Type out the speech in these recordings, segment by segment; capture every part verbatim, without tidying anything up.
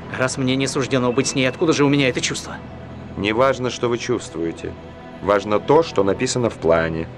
Раз мне не суждено быть с ней, откуда же у меня это чувство? Не важно, что вы чувствуете. Важно то, что написано в плане.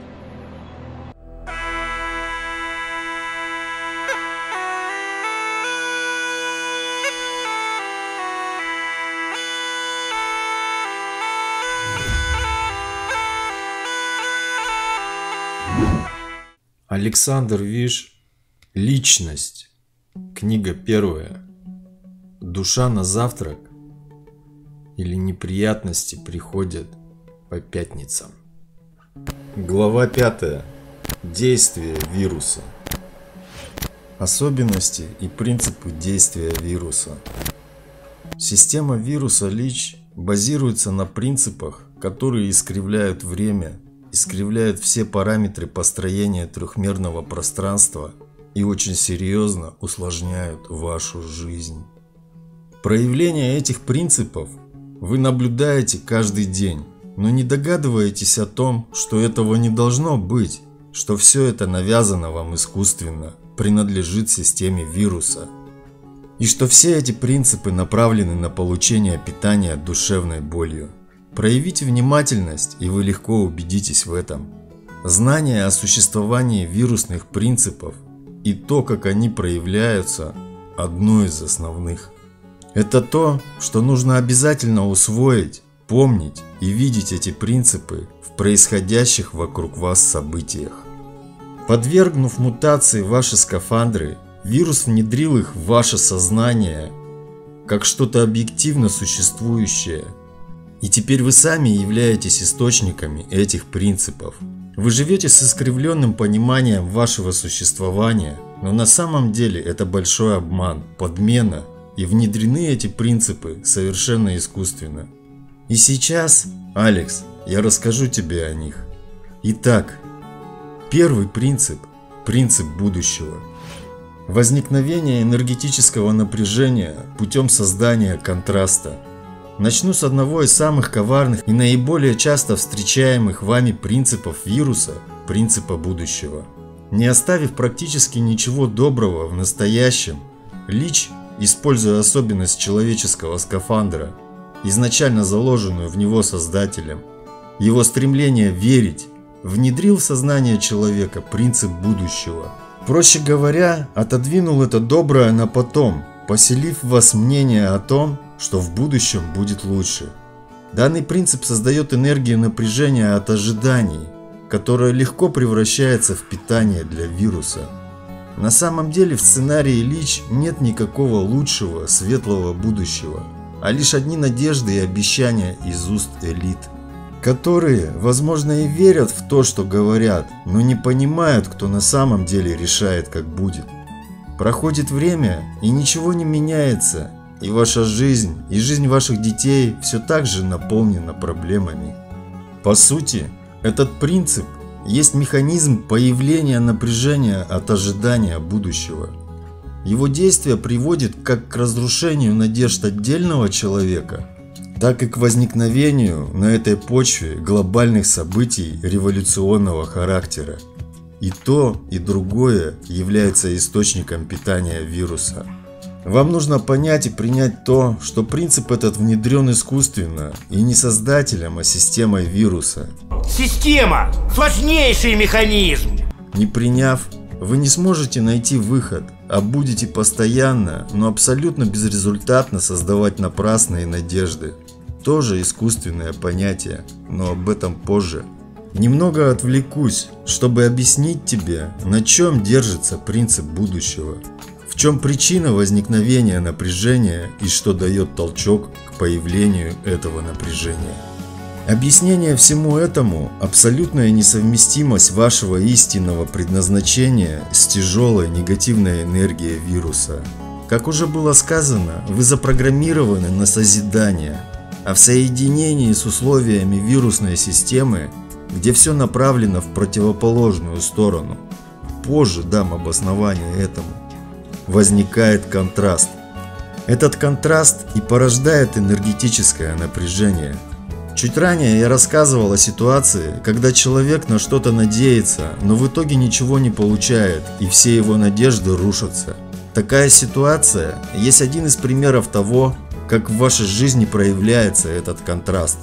Александр Виш. Личность. Книга первая. Душа на завтрак или неприятности приходят по пятницам. Глава пятая. Действие вируса. Особенности и принципы действия вируса. Система вируса Лич базируется на принципах, которые искривляют время, искривляют все параметры построения трехмерного пространства и очень серьезно усложняют вашу жизнь. Проявление этих принципов вы наблюдаете каждый день, но не догадываетесь о том, что этого не должно быть, что все это навязано вам искусственно, принадлежит системе вируса, и что все эти принципы направлены на получение питания душевной болью. Проявите внимательность, и вы легко убедитесь в этом. Знание о существовании вирусных принципов и то, как они проявляются, одно из основных. Это то, что нужно обязательно усвоить, помнить и видеть эти принципы в происходящих вокруг вас событиях. Подвергнув мутации ваши скафандры, вирус внедрил их в ваше сознание как что-то объективно существующее. И теперь вы сами являетесь источниками этих принципов. Вы живете с искривленным пониманием вашего существования, но на самом деле это большой обман, подмена, и внедрены эти принципы совершенно искусственно. И сейчас, Алекс, я расскажу тебе о них. Итак, первый принцип – принцип будущего. Возникновение энергетического напряжения путем создания контраста. Начну с одного из самых коварных и наиболее часто встречаемых вами принципов вируса – принципа будущего. Не оставив практически ничего доброго в настоящем, Лич, используя особенность человеческого скафандра, изначально заложенную в него Создателем, его стремление верить, внедрил в сознание человека принцип будущего. Проще говоря, отодвинул это доброе на потом, поселив в вас мнение о том, что в будущем будет лучше. Данный принцип создает энергию напряжения от ожиданий, которая легко превращается в питание для вируса. На самом деле в сценарии Лич нет никакого лучшего, светлого будущего, а лишь одни надежды и обещания из уст элит, которые, возможно, и верят в то, что говорят, но не понимают, кто на самом деле решает, как будет. Проходит время, и ничего не меняется, и ваша жизнь, и жизнь ваших детей все так же наполнена проблемами. По сути, этот принцип есть механизм появления напряжения от ожидания будущего. Его действие приводит как к разрушению надежд отдельного человека, так и к возникновению на этой почве глобальных событий революционного характера. И то, и другое является источником питания вируса. Вам нужно понять и принять то, что принцип этот внедрен искусственно и не создателем, а системой вируса. Система! Сложнейший механизм! Не приняв, вы не сможете найти выход, а будете постоянно, но абсолютно безрезультатно создавать напрасные надежды. Тоже искусственное понятие, но об этом позже. Немного отвлекусь, чтобы объяснить тебе, на чем держится принцип будущего. В чем причина возникновения напряжения и что дает толчок к появлению этого напряжения. Объяснение всему этому – абсолютная несовместимость вашего истинного предназначения с тяжелой негативной энергией вируса. Как уже было сказано, вы запрограммированы на созидание, а в соединении с условиями вирусной системы, где все направлено в противоположную сторону, позже дам обоснование этому, возникает контраст. Этот контраст и порождает энергетическое напряжение. Чуть ранее я рассказывал о ситуации, когда человек на что-то надеется, но в итоге ничего не получает, и все его надежды рушатся. Такая ситуация есть один из примеров того, как в вашей жизни проявляется этот контраст.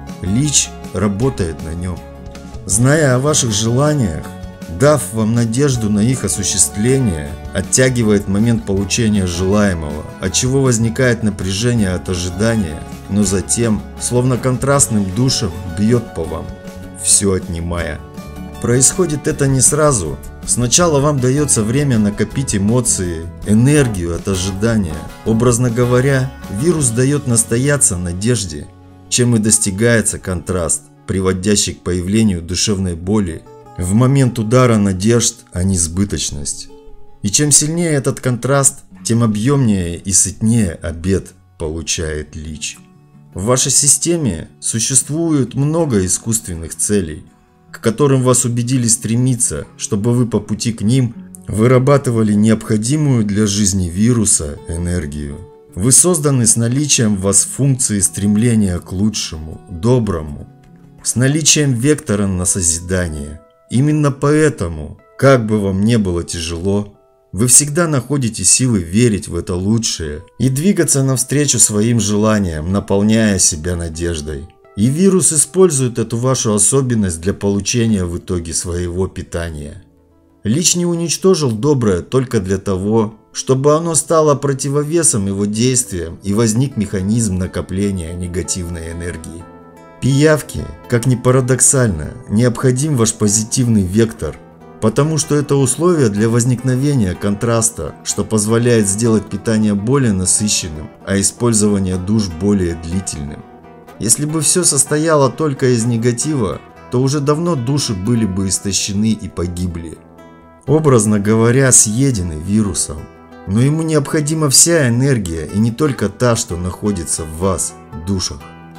Лич работает на нем. Зная о ваших желаниях, дав вам надежду на их осуществление, оттягивает момент получения желаемого, отчего возникает напряжение от ожидания, но затем, словно контрастным душем, бьет по вам, все отнимая. Происходит это не сразу. Сначала вам дается время накопить эмоции, энергию от ожидания. Образно говоря, вирус дает настояться надежде, чем и достигается контраст, приводящий к появлению душевной боли. В момент удара надежд, а несбыточность. И чем сильнее этот контраст, тем объемнее и сытнее обед получает лич. В вашей системе существует много искусственных целей, к которым вас убедили стремиться, чтобы вы по пути к ним вырабатывали необходимую для жизни вируса энергию. Вы созданы с наличием в вас функции стремления к лучшему, доброму, с наличием вектора на созидание. Именно поэтому, как бы вам не было тяжело, вы всегда находите силы верить в это лучшее и двигаться навстречу своим желаниям, наполняя себя надеждой. И вирус использует эту вашу особенность для получения в итоге своего питания. Лич не уничтожил доброе только для того, чтобы оно стало противовесом его действиям и возник механизм накопления негативной энергии. Пиявки, как ни парадоксально, необходим ваш позитивный вектор, потому что это условие для возникновения контраста, что позволяет сделать питание более насыщенным, а использование душ более длительным. Если бы все состояло только из негатива, то уже давно души были бы истощены и погибли. Образно говоря, съедены вирусом. Но ему необходима вся энергия, и не только та, что находится в вас, душах.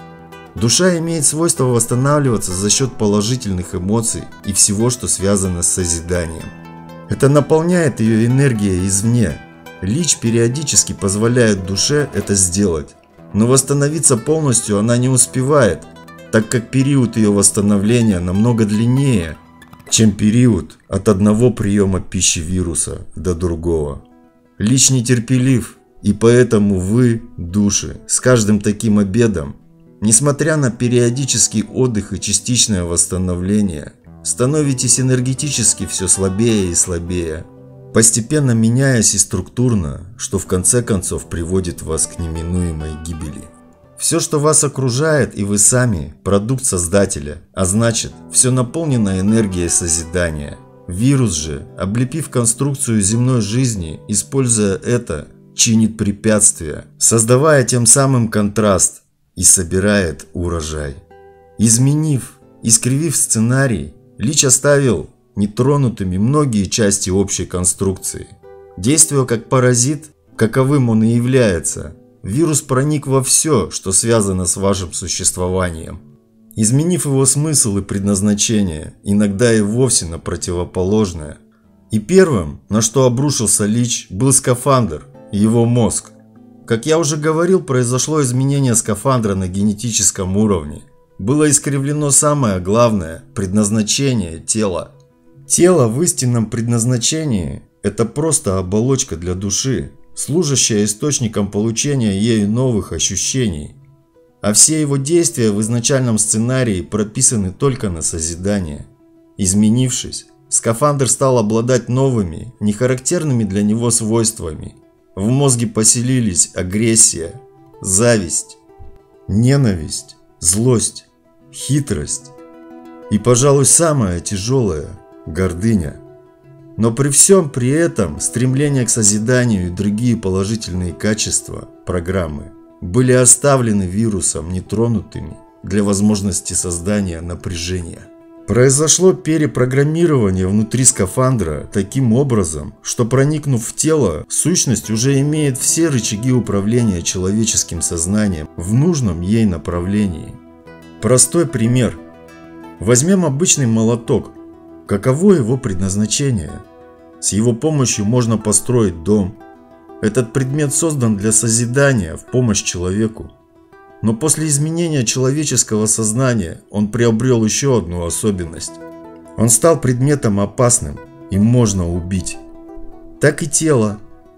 Душа имеет свойство восстанавливаться за счет положительных эмоций и всего, что связано с созиданием. Это наполняет ее энергией извне. Лич периодически позволяет душе это сделать. Но восстановиться полностью она не успевает, так как период ее восстановления намного длиннее, чем период от одного приема пищи вируса до другого. Лич нетерпелив, и поэтому вы, души, с каждым таким обедом, несмотря на периодический отдых и частичное восстановление, становитесь энергетически все слабее и слабее, постепенно меняясь и структурно, что в конце концов приводит вас к неминуемой гибели. Все, что вас окружает, и вы сами – продукт Создателя, а значит, все наполнено энергией созидания. Вирус же, облепив конструкцию земной жизни, используя это, чинит препятствия, создавая тем самым контраст и собирает урожай. Изменив, искривив сценарий, Лич оставил нетронутыми многие части общей конструкции. Действуя как паразит, каковым он и является, вирус проник во все, что связано с вашим существованием, изменив его смысл и предназначение, иногда и вовсе на противоположное. И первым, на что обрушился Лич, был скафандр, его мозг. Как я уже говорил, произошло изменение скафандра на генетическом уровне. Было искривлено самое главное – предназначение тела. Тело в истинном предназначении – это просто оболочка для души, служащая источником получения ею новых ощущений. А все его действия в изначальном сценарии прописаны только на созидание. Изменившись, скафандр стал обладать новыми, нехарактерными для него свойствами. В мозге поселились агрессия, зависть, ненависть, злость, хитрость и, пожалуй, самое тяжелое – гордыня. Но при всем при этом стремление к созиданию и другие положительные качества программы были оставлены вирусом нетронутыми для возможности создания напряжения. Произошло перепрограммирование внутри скафандра таким образом, что, проникнув в тело, сущность уже имеет все рычаги управления человеческим сознанием в нужном ей направлении. Простой пример. Возьмем обычный молоток. Каково его предназначение? С его помощью можно построить дом. Этот предмет создан для созидания в помощь человеку. Но после изменения человеческого сознания он приобрел еще одну особенность. Он стал предметом опасным, и можно убить. Так и тело.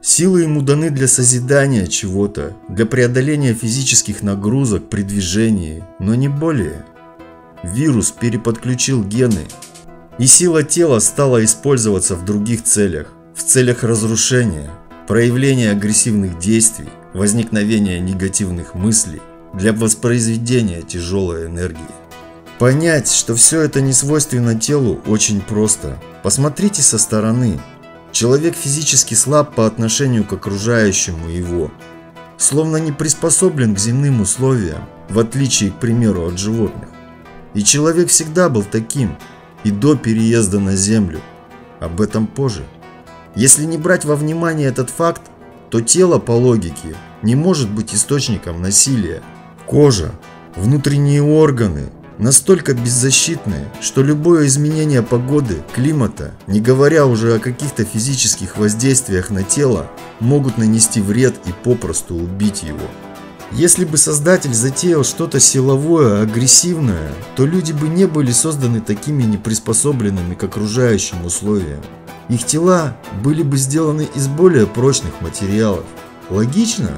Силы ему даны для созидания чего-то, для преодоления физических нагрузок при движении, но не более. Вирус переподключил гены, и сила тела стала использоваться в других целях, в целях разрушения, проявления агрессивных действий, возникновения негативных мыслей, для воспроизведения тяжелой энергии. Понять, что все это не свойственно телу, очень просто. Посмотрите со стороны. Человек физически слаб по отношению к окружающему его, словно не приспособлен к земным условиям, в отличие, к примеру, от животных. И человек всегда был таким, и до переезда на Землю. Об этом позже. Если не брать во внимание этот факт, то тело, по логике, не может быть источником насилия. Кожа, внутренние органы настолько беззащитные, что любое изменение погоды, климата, не говоря уже о каких-то физических воздействиях на тело, могут нанести вред и попросту убить его. Если бы Создатель затеял что-то силовое, агрессивное, то люди бы не были созданы такими неприспособленными к окружающим условиям. Их тела были бы сделаны из более прочных материалов. Логично?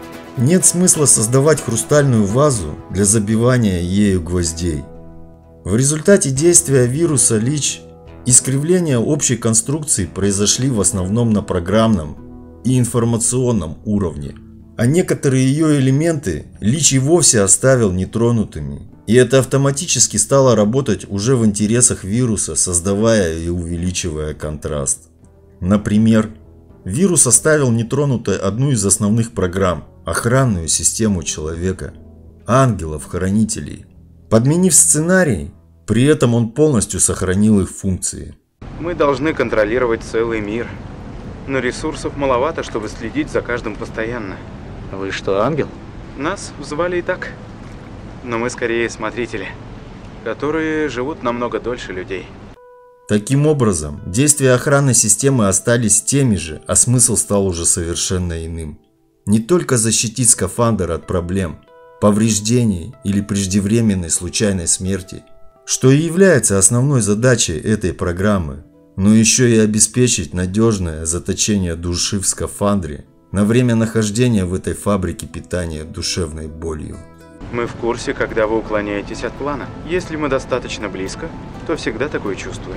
Нет смысла создавать хрустальную вазу для забивания ею гвоздей. В результате действия вируса ЛИЧ искривления общей конструкции произошли в основном на программном и информационном уровне, а некоторые ее элементы ЛИЧ и вовсе оставил нетронутыми, и это автоматически стало работать уже в интересах вируса, создавая и увеличивая контраст. Например, вирус оставил нетронутой одну из основных программ – охранную систему человека, ангелов-хранителей. Подменив сценарий, при этом он полностью сохранил их функции. Мы должны контролировать целый мир, но ресурсов маловато, чтобы следить за каждым постоянно. Вы что, ангел? Нас звали и так, но мы скорее смотрители, которые живут намного дольше людей. Таким образом, действия охранной системы остались теми же, а смысл стал уже совершенно иным. Не только защитить скафандр от проблем, повреждений или преждевременной случайной смерти, что и является основной задачей этой программы, но еще и обеспечить надежное заточение души в скафандре на время нахождения в этой фабрике питания душевной болью. Мы в курсе, когда вы уклоняетесь от плана. Если мы достаточно близко, то всегда такое чувствуем.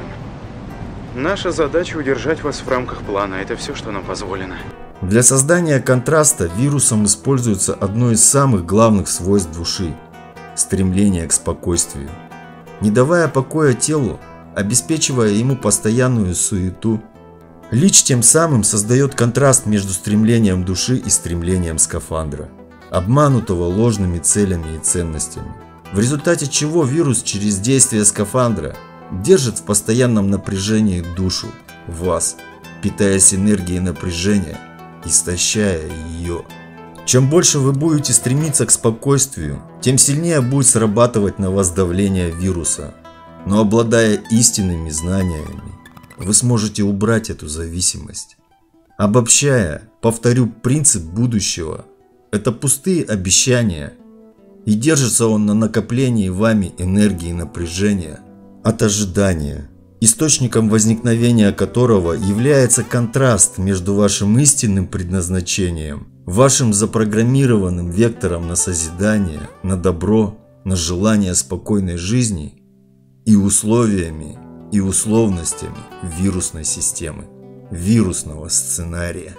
Наша задача удержать вас в рамках плана. Это все, что нам позволено. Для создания контраста вирусом используется одно из самых главных свойств души – стремление к спокойствию. Не давая покоя телу, обеспечивая ему постоянную суету, ЛИЧ тем самым создает контраст между стремлением души и стремлением скафандра, обманутого ложными целями и ценностями, в результате чего вирус через действие скафандра держит в постоянном напряжении душу, вас, питаясь энергией напряжения, истощая ее. Чем больше вы будете стремиться к спокойствию, тем сильнее будет срабатывать на вас давление вируса. Но обладая истинными знаниями, вы сможете убрать эту зависимость. Обобщая, повторю, принцип будущего – это пустые обещания, и держится он на накоплении вами энергии напряжения от ожидания, источником возникновения которого является контраст между вашим истинным предназначением, вашим запрограммированным вектором на созидание, на добро, на желание спокойной жизни и условиями и условностями вирусной системы, вирусного сценария.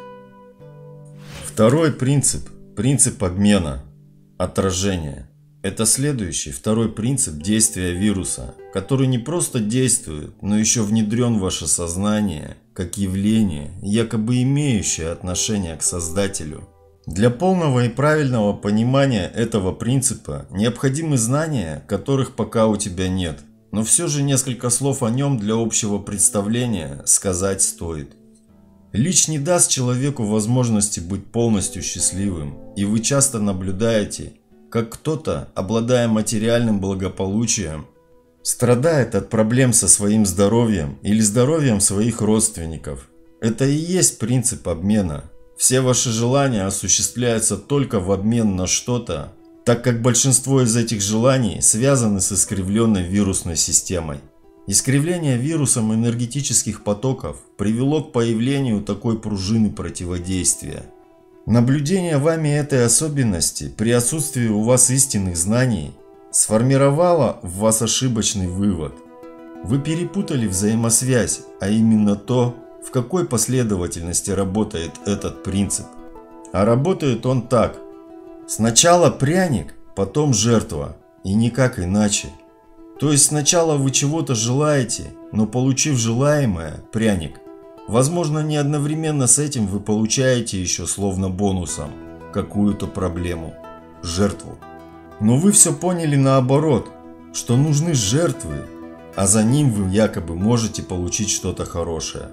Второй принцип – принцип обмена, отражения. Это следующий, второй принцип действия вируса, который не просто действует, но еще внедрен в ваше сознание, как явление, якобы имеющее отношение к Создателю. Для полного и правильного понимания этого принципа необходимы знания, которых пока у тебя нет, но все же несколько слов о нем для общего представления сказать стоит. ЛИЧ не даст человеку возможности быть полностью счастливым, и вы часто наблюдаете, как кто-то, обладая материальным благополучием, страдает от проблем со своим здоровьем или здоровьем своих родственников. Это и есть принцип обмена. Все ваши желания осуществляются только в обмен на что-то, так как большинство из этих желаний связаны с искривленной вирусной системой. Искривление вирусом энергетических потоков привело к появлению такой пружины противодействия. Наблюдение вами этой особенности при отсутствии у вас истинных знаний сформировало в вас ошибочный вывод. Вы перепутали взаимосвязь, а именно то, в какой последовательности работает этот принцип. А работает он так. Сначала пряник, потом жертва, и никак иначе. То есть сначала вы чего-то желаете, но получив желаемое, пряник, возможно, не одновременно с этим вы получаете еще словно бонусом какую-то проблему, жертву. Но вы все поняли наоборот, что нужны жертвы, а за ним вы якобы можете получить что-то хорошее.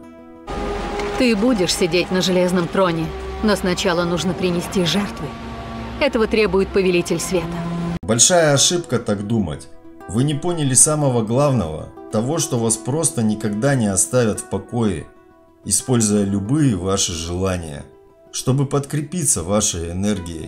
Ты будешь сидеть на железном троне, но сначала нужно принести жертвы. Этого требует повелитель света. Большая ошибка так думать. Вы не поняли самого главного, того, что вас просто никогда не оставят в покое, используя любые ваши желания, чтобы подкрепиться вашей энергией.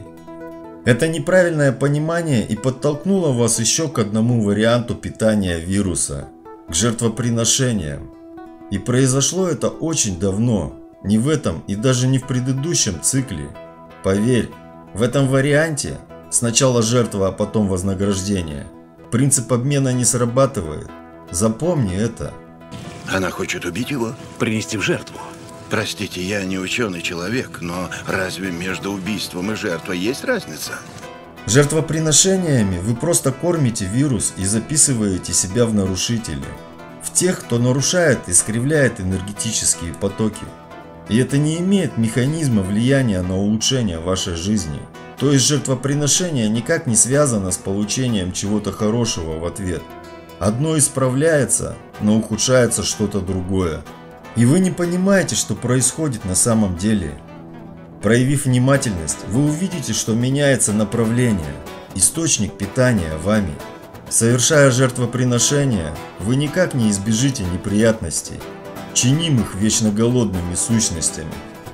Это неправильное понимание и подтолкнуло вас еще к одному варианту питания вируса, к жертвоприношениям. И произошло это очень давно, не в этом и даже не в предыдущем цикле. Поверь, в этом варианте сначала жертва, а потом вознаграждение. Принцип обмена не срабатывает. Запомни это. Она хочет убить его? Принести в жертву. Простите, я не ученый человек, но разве между убийством и жертвой есть разница? Жертвоприношениями вы просто кормите вирус и записываете себя в нарушители. В тех, кто нарушает и искривляет энергетические потоки. И это не имеет механизма влияния на улучшение вашей жизни. То есть жертвоприношение никак не связано с получением чего-то хорошего в ответ. Одно исправляется, но ухудшается что-то другое. И вы не понимаете, что происходит на самом деле. Проявив внимательность, вы увидите, что меняется направление, источник питания вами. Совершая жертвоприношение, вы никак не избежите неприятностей, чинимых вечно голодными сущностями.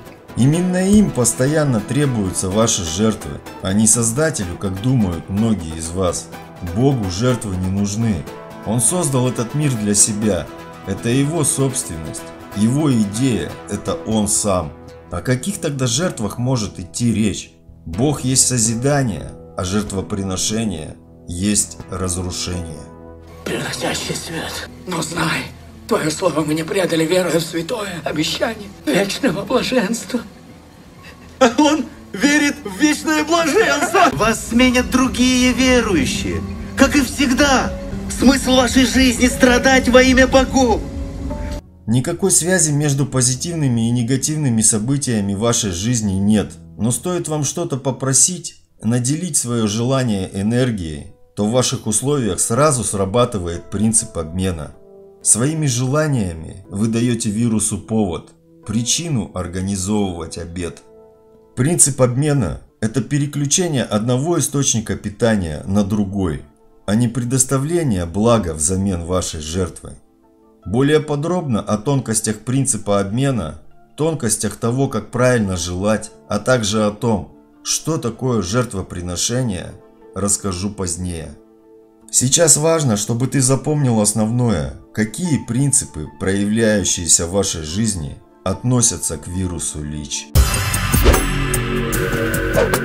Именно им постоянно требуются ваши жертвы, а не Создателю, как думают многие из вас. Богу жертвы не нужны. Он создал этот мир для себя. Это его собственность, его идея, это он сам. О каких тогда жертвах может идти речь? Бог есть созидание, а жертвоприношение есть разрушение. Приносящий свет, но знай, Твое слово мы не предали, веруя в святое обещание вечного блаженства. А он верит в вечное блаженство! Вас сменят другие верующие, как и всегда. Смысл вашей жизни — страдать во имя богов. Никакой связи между позитивными и негативными событиями вашей жизни нет. Но стоит вам что-то попросить, наделить свое желание энергией, то в ваших условиях сразу срабатывает принцип обмена. Своими желаниями вы даете вирусу повод, причину организовывать обед. Принцип обмена – это переключение одного источника питания на другой, а не предоставление блага взамен вашей жертвы. Более подробно о тонкостях принципа обмена, тонкостях того, как правильно желать, а также о том, что такое жертвоприношение, расскажу позднее. Сейчас важно, чтобы ты запомнил основное, какие принципы, проявляющиеся в вашей жизни, относятся к вирусу ЛИЧ.